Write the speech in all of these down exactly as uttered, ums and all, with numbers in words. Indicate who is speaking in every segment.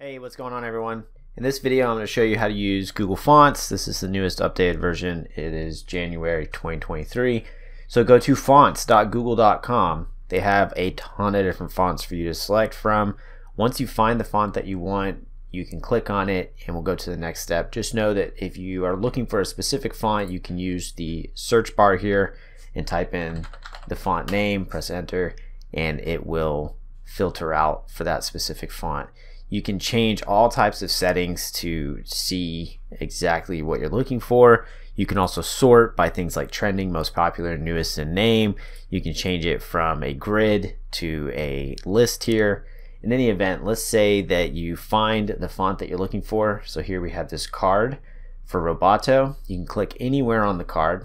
Speaker 1: Hey, what's going on everyone? In this video I'm going to show you how to use Google Fonts. This is the newest updated version. It is January twenty twenty-three. So go to fonts dot google dot com. They have a ton of different fonts for you to select from. Once you find the font that you want, you can click on it and we'll go to the next step. Just know that if you are looking for a specific font, you can use the search bar here and type in the font name, press enter, and it will filter out for that specific font. You can change all types of settings to see exactly what you're looking for. You can also sort by things like trending, most popular, newest, and name. You can change it from a grid to a list here. In any event, let's say that you find the font that you're looking for. So here we have this card for Roboto. You can click anywhere on the card.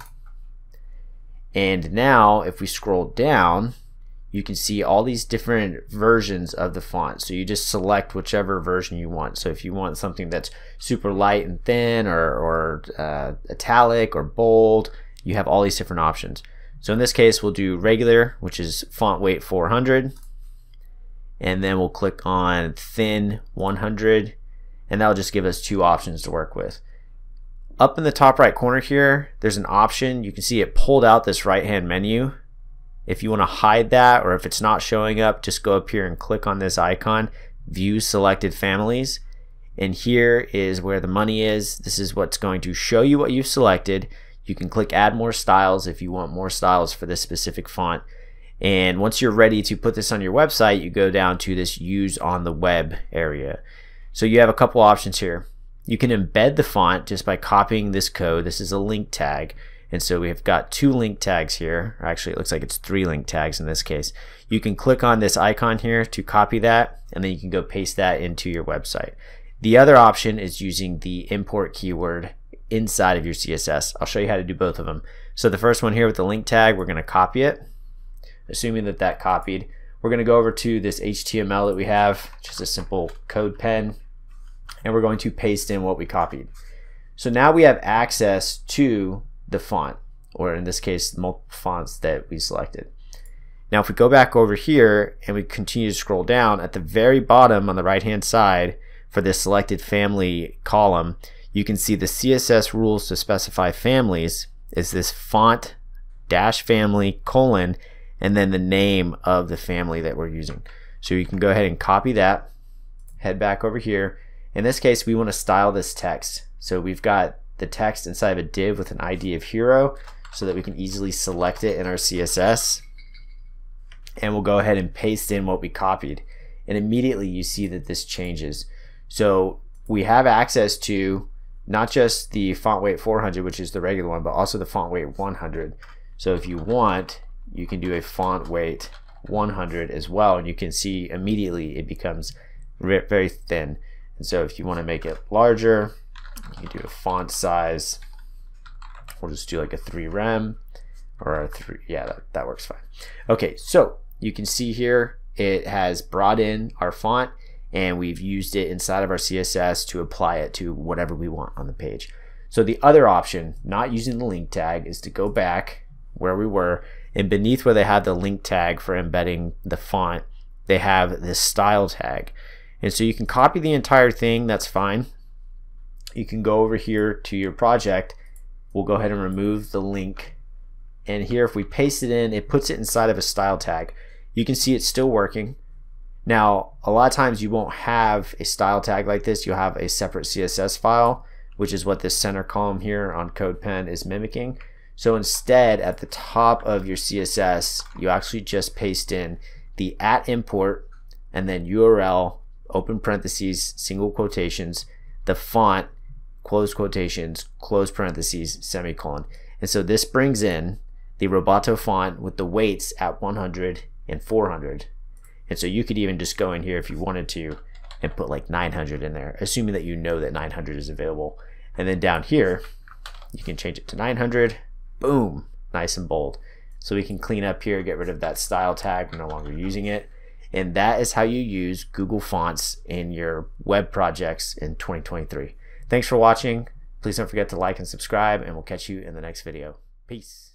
Speaker 1: And now if we scroll down, you can see all these different versions of the font. So you just select whichever version you want. So if you want something that's super light and thin, or, or uh, italic or bold, you have all these different options. So in this case we'll do regular, which is font weight four hundred, and then we'll click on thin one hundred, and that'll just give us two options to work with. Up in the top right corner here, there's an option. You can see it pulled out this right hand menu. If you want to hide that, or if it's not showing up, just go up here and click on this icon, view selected families, and here is where the money is. This is what's going to show you what you've selected. You can click add more styles if you want more styles for this specific font, and once you're ready to put this on your website, you go down to this use on the web area. So you have a couple options here. You can embed the font just by copying this code. This is a link tag. And so we've got two link tags here. Actually, it looks like it's three link tags in this case. You can click on this icon here to copy that, and then you can go paste that into your website. The other option is using the import keyword inside of your C S S. I'll show you how to do both of them. So the first one here with the link tag, we're going to copy it. Assuming that that copied, we're going to go over to this H T M L that we have, just a simple CodePen, and we're going to paste in what we copied. So now we have access to the font, or in this case multiple fonts that we selected. Now if we go back over here and we continue to scroll down, at the very bottom on the right hand side for this selected family column, you can see the C S S rules to specify families is this font dash family colon and then the name of the family that we're using. So you can go ahead and copy that, head back over here. In this case we want to style this text, so we've got the text inside of a div with an I D of hero so that we can easily select it in our C S S, and we'll go ahead and paste in what we copied, and immediately you see that this changes. So we have access to not just the font weight four hundred, which is the regular one, but also the font weight one hundred. So if you want, you can do a font weight one hundred as well, and you can see immediately it becomes very thin. And so if you want to make it larger, you can do a font size. We'll just do like a three rem or a three. Yeah, that, that works fine. Okay, so you can see here it has brought in our font and we've used it inside of our C S S to apply it to whatever we want on the page. So the other option, not using the link tag, is to go back where we were, and beneath where they have the link tag for embedding the font, they have this style tag. And so you can copy the entire thing, that's fine. You can go over here to your project. We'll go ahead and remove the link, and here if we paste it in, it puts it inside of a style tag. You can see it's still working. Now a lot of times you won't have a style tag like this. You'll have a separate C S S file, which is what this center column here on CodePen is mimicking. So instead, at the top of your C S S, you actually just paste in the at import and then U R L, open parentheses, single quotations, the font, close quotations, close parentheses, semicolon. And so this brings in the Roboto font with the weights at one hundred and four hundred. And so you could even just go in here if you wanted to and put like nine hundred in there, assuming that you know that nine hundred is available. And then down here, you can change it to nine hundred. Boom, nice and bold. So we can clean up here, get rid of that style tag. We're no longer using it. And that is how you use Google Fonts in your web projects in twenty twenty-three. Thanks for watching. Please don't forget to like and subscribe, and we'll catch you in the next video. Peace.